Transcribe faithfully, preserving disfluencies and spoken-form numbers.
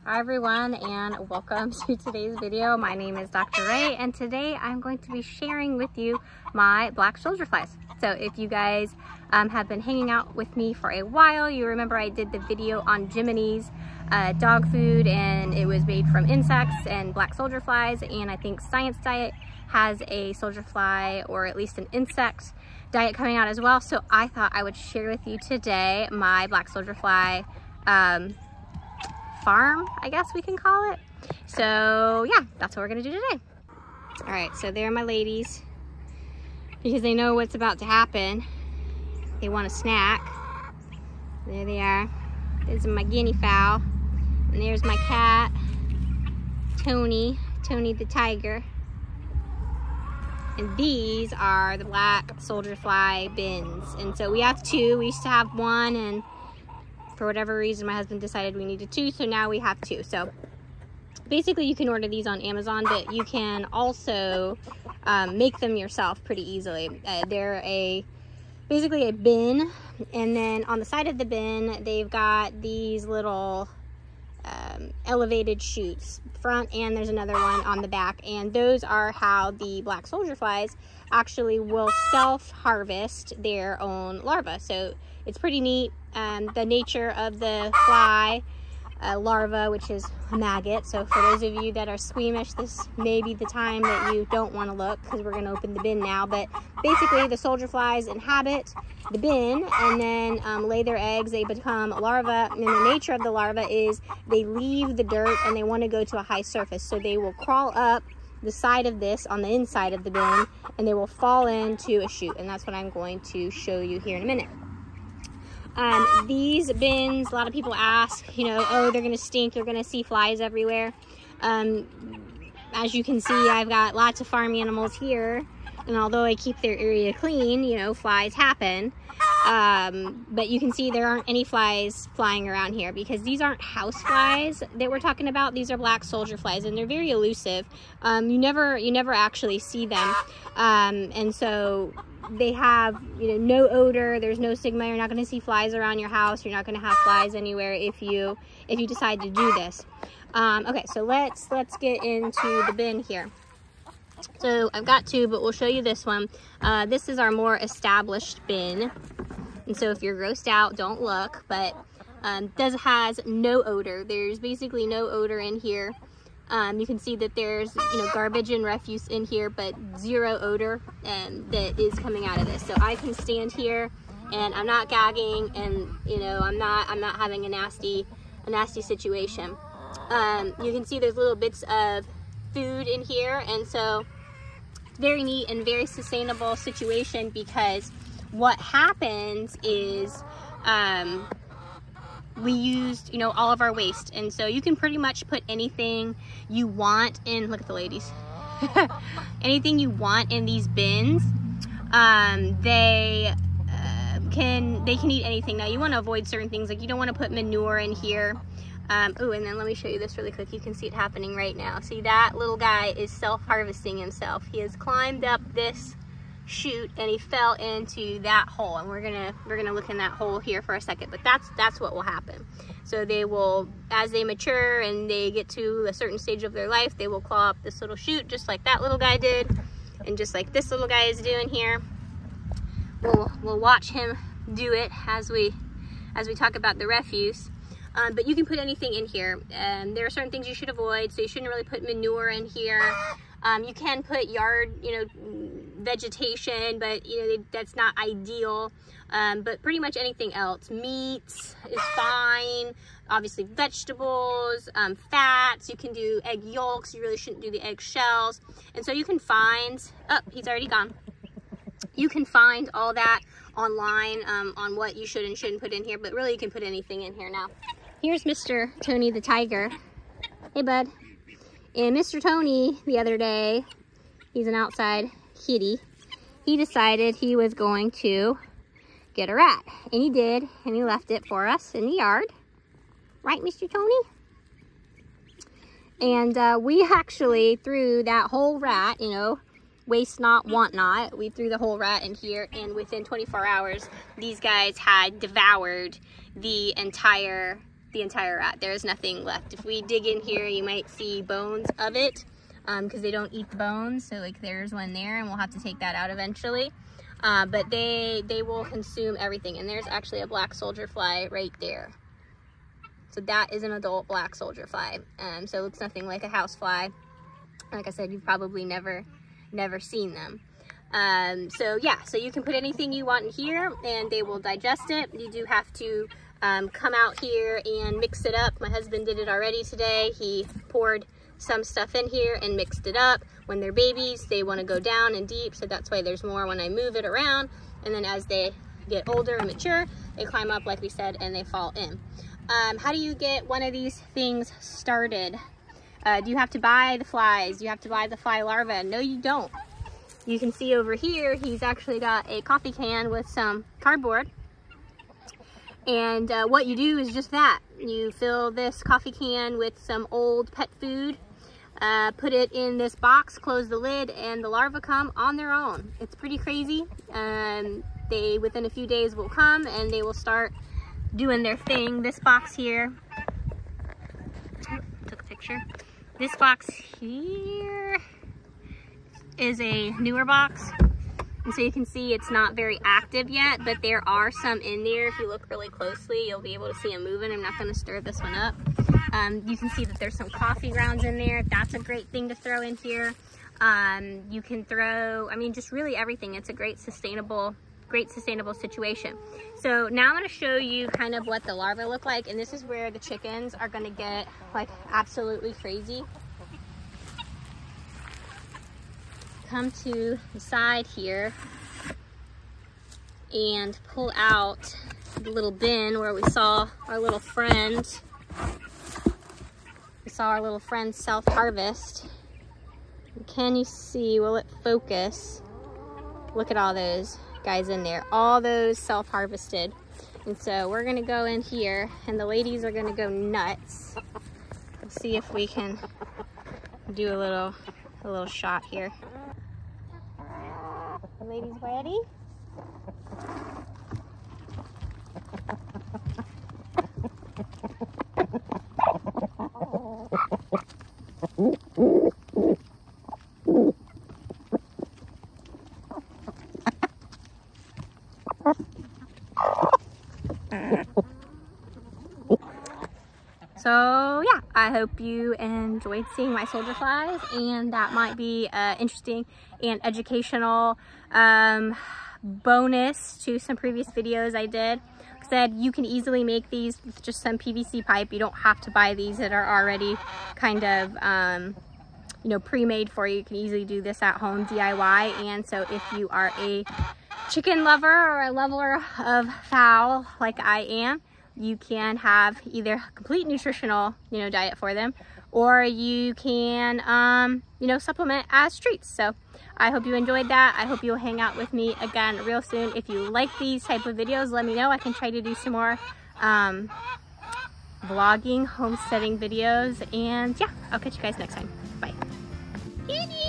Hi everyone, and welcome to today's video. My name is Doctor Ray, and today I'm going to be sharing with you my black soldier flies. So if you guys um, have been hanging out with me for a while, you remember I did the video on Jiminy's uh, dog food, and it was made from insects and black soldier flies, and I think Science Diet has a soldier fly, or at least an insect diet coming out as well. So I thought I would share with you today my black soldier fly um, farm, I guess we can call it. So yeah, that's what we're gonna do today. All right, so there are my ladies, because they know what's about to happen. They want a snack. There they are. This is my guinea fowl, and there's my cat, Tony, Tony the tiger. And these are the black soldier fly bins. And so we have two. We used to have one, and for whatever reason my husband decided we needed two, so now we have two. So basically you can order these on Amazon, but you can also um, make them yourself pretty easily. Uh, they're a basically a bin, and then on the side of the bin they've got these little um, elevated chutes, front, and there's another one on the back, and those are how the black soldier flies actually will self-harvest their own larvae. So it's pretty neat. Um, the nature of the fly uh, larva, which is a maggot. So for those of you that are squeamish, this may be the time that you don't want to look, because we're going to open the bin now. But basically the soldier flies inhabit the bin and then um, lay their eggs. They become a larva, and the nature of the larva is they leave the dirt and they want to go to a high surface. So they will crawl up the side of this on the inside of the bin, and they will fall into a chute, and that's what I'm going to show you here in a minute. Um, these bins, a lot of people ask, you know, oh, they're going to stink, you're going to see flies everywhere. Um, as you can see, I've got lots of farm animals here, and although I keep their area clean, you know, flies happen. Um, but you can see there aren't any flies flying around here, because these aren't house flies that we're talking about. These are black soldier flies, and they're very elusive. Um, you never, you never actually see them. Um, and so they have, you know, no odor. There's no stigma. You're not going to see flies around your house. You're not going to have flies anywhere if you, if you decide to do this. Um, okay, so let's, let's get into the bin here. So I've got two, but we'll show you this one. Uh, this is our more established bin. And so if you're grossed out, don't look, but um, does has no odor. There's basically no odor in here. Um, you can see that there's, you know, garbage and refuse in here, but zero odor um, that is coming out of this. So I can stand here and I'm not gagging, and you know, I'm not, I'm not having a nasty, a nasty situation. Um, you can see there's little bits of food in here, and so it's very neat and very sustainable situation, because what happens is um, we used, you know, all of our waste, and so you can pretty much put anything you want in. Look at the ladies. Anything you want in these bins. Um, they uh, can they can eat anything. Now you want to avoid certain things, like you don't want to put manure in here. Um, oh, and then let me show you this really quick. You can see it happening right now. See, that little guy is self-harvesting himself. He has climbed up this chute and he fell into that hole, and we're gonna we're gonna look in that hole here for a second. But that's that's what will happen. So they will, as they mature and they get to a certain stage of their life, they will claw up this little chute, just like that little guy did, and just like this little guy is doing here. We'll we'll watch him do it as we as we talk about the refuse. Um, but you can put anything in here. Um, there are certain things you should avoid, so you shouldn't really put manure in here. Um, you can put yard, you know, vegetation, but you know, that's not ideal. Um, but pretty much anything else. Meats is fine. Obviously vegetables, um, fats. You can do egg yolks. You really shouldn't do the egg shells. And so you can find, oh, he's already gone. You can find all that online um, on what you should and shouldn't put in here, but really you can put anything in here now. Here's Mister Tony the tiger. Hey, bud. And Mister Tony, the other day, he's an outside kitty, he decided he was going to get a rat. And he did, and he left it for us in the yard. Right, Mister Tony? And uh, we actually threw that whole rat, you know, waste not, want not. We threw the whole rat in here, and within twenty-four hours, these guys had devoured the entire the entire rat. There's nothing left. If we dig in here, you might see bones of it because um, they don't eat the bones. So like there's one there, and we'll have to take that out eventually. Uh, but they they will consume everything. And there's actually a black soldier fly right there. So that is an adult black soldier fly. Um, so it looks nothing like a house fly. Like I said, you've probably never never seen them. Um, so yeah, so you can put anything you want in here and they will digest it. You do have to um, come out here and mix it up. My husband did it already today. He poured some stuff in here and mixed it up. When they're babies, they want to go down and deep, so that's why there's more when I move it around. And then as they get older and mature, they climb up like we said and they fall in. Um, how do you get one of these things started? Uh, do you have to buy the flies? Do you have to buy the fly larvae? No, you don't. You can see over here, he's actually got a coffee can with some cardboard. And uh, what you do is just that. You fill this coffee can with some old pet food, uh, put it in this box, close the lid, and the larvae come on their own. It's pretty crazy. Um, they, within a few days, will come and they will start doing their thing. This box here, took a picture. This box here is a newer box, and so you can see it's not very active yet, but there are some in there. If you look really closely, you'll be able to see them moving. I'm not going to stir this one up. Um, you can see that there's some coffee grounds in there. That's a great thing to throw in here. Um, you can throw, I mean, just really everything. It's a great sustainable, great sustainable situation. So now I'm going to show you kind of what the larvae look like, and this is where the chickens are going to get like absolutely crazy. Come to the side here and pull out the little bin where we saw our little friend. We saw our little friend self-harvest. Can you see, will it focus? Look at all those guys in there. All those self-harvested. And so we're gonna go in here and the ladies are gonna go nuts. Let's see if we can do a little, a little shot here. The ladies ready? So yeah, I hope you enjoyed seeing my soldier flies, and that might be uh, interesting and educational um, bonus to some previous videos I did. Like I said, you can easily make these with just some P V C pipe. You don't have to buy these that are already kind of um, you know, pre-made for you. You can easily do this at home D I Y. And so if you are a chicken lover or a lover of fowl like I am, you can have either a complete nutritional, you know, diet for them, or you can, um, you know, supplement as treats. So I hope you enjoyed that. I hope you'll hang out with me again real soon. If you like these type of videos, let me know. I can try to do some more um, vlogging, homesteading videos. And yeah, I'll catch you guys next time. Bye.